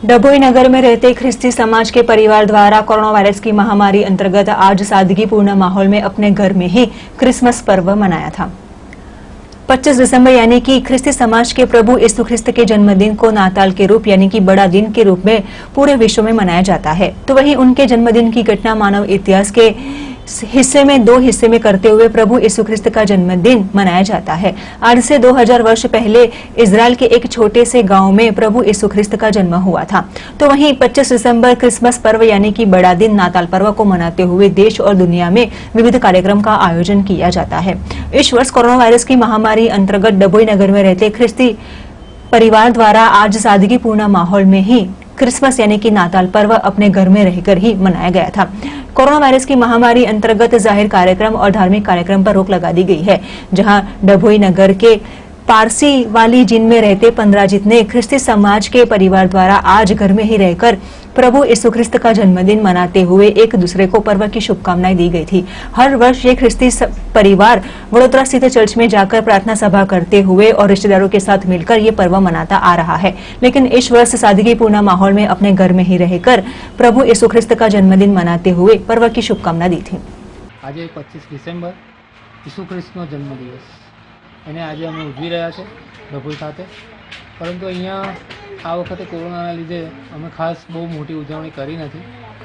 डभोई नगर में रहते ख्रिस्ती समाज के परिवार द्वारा कोरोना वायरस की महामारी अंतर्गत आज सादगीपूर्ण माहौल में अपने घर में ही क्रिसमस पर्व मनाया था। 25 दिसंबर यानी कि ख्रिस्ती समाज के प्रभु यीशु ख्रिस्त के जन्मदिन को नाताल के रूप यानी कि बड़ा दिन के रूप में पूरे विश्व में मनाया जाता है। तो वहीं उनके जन्मदिन की घटना मानव इतिहास के दो हिस्से में करते हुए प्रभु यीशु ख्रिस्त का जन्मदिन मनाया जाता है। आज से 2000 वर्ष पहले इजराइल के एक छोटे से गांव में प्रभु यीशु ख्रिस्त का जन्म हुआ था। तो वहीं 25 दिसंबर क्रिसमस पर्व यानी कि बड़ा दिन नाताल पर्व को मनाते हुए देश और दुनिया में विविध कार्यक्रम का आयोजन किया जाता है। इस वर्ष कोरोना वायरस की महामारी अंतर्गत डभोई नगर में रहते ख्रिस्ती परिवार द्वारा आज सादगीपूर्ण माहौल में ही क्रिसमस यानी कि नाताल पर्व अपने घर में रहकर ही मनाया गया था। कोरोना वायरस की महामारी अंतर्गत जाहिर कार्यक्रम और धार्मिक कार्यक्रम पर रोक लगा दी गई है, जहां डभोई नगर के पारसी वाली जिन में रहते 15 जितने ख्रिस्ती समाज के परिवार द्वारा आज घर में ही रहकर प्रभु यीशु ख्रिस्त का जन्मदिन मनाते हुए एक दूसरे को पर्व की शुभकामनाएं दी गई थी। हर वर्ष ये ख्रिस्ती परिवार वडोदरा स्थित चर्च में जाकर प्रार्थना सभा करते हुए और रिश्तेदारों के साथ मिलकर ये पर्व मनाता आ रहा है, लेकिन इस वर्ष सादगीपूर्ण माहौल में अपने घर में ही रहकर प्रभु यीशु ख्रिस्त का जन्मदिन मनाते हुए पर्व की शुभकामना दी थी। आज 25 डिसेम्बर यीशु ख्रिस्तનો જન્મદિવસ એને આજે અમે ઉજવી રહ્યા છે ડભોઈ ખાતે, પરંતુ અહીંયા આ વખતે કોરોનાના લીધે અમે ખાસ બહુ મોટી ઉજવણી કરી નથી।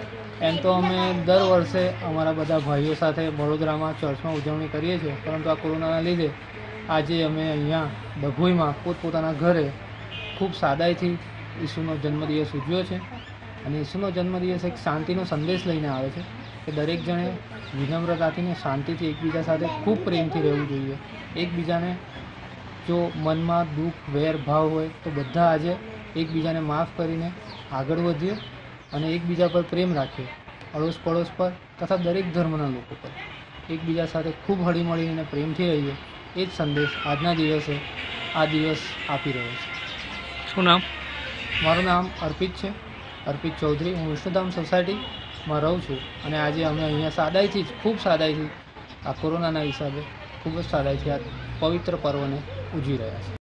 એમ તો અમે દર વર્ષે અમારા બધા ભાઈઓ સાથે વડોદરામાં ચર્ચમાં ઉજવણી કરીએ છીએ, પરંતુ આ કોરોનાના લીધે આજે અમે અહીંયા ડભોઈમાં પોતપોતાના ઘરે ખૂબ સાદાઈથી ઈસુનો જન્મદિવસ ઉજવ્યો છે। અને ઈસુનો જન્મદિવસ એક શાંતિનો સંદેશ લઈને આવે છે કે દરેક જણે વિનમ્રતાથી ને શાંતિથી એકબીજા સાથે ખૂબ પ્રેમથી રહેવું જોઈએ। એકબીજાને જો મનમાં દુઃખ વેર ભાવ હોય તો બધા આજે એકબીજાને માફ કરીને આગળ વધીએ અને એકબીજા પર પ્રેમ રાખીએ, અડોશ પડોશ પર તથા દરેક ધર્મના લોકો પર એકબીજા સાથે ખૂબ હળીમળીને પ્રેમથી રહીએ, એ જ સંદેશ આજના દિવસે આ દિવસ આપી રહ્યો છે। શું નામ? મારું નામ અર્પિત છે, અર્પિત ચૌધરી। હું વિષ્ણુધામ સોસાયટીમાં રહું છું અને આજે અમે અહીંયા સાદાઈથી જ ખૂબ સાદાઈથી આ કોરોનાના હિસાબે ખૂબ જ સાદાઈથી આ પવિત્ર પર્વને ઉજવી રહ્યા છીએ।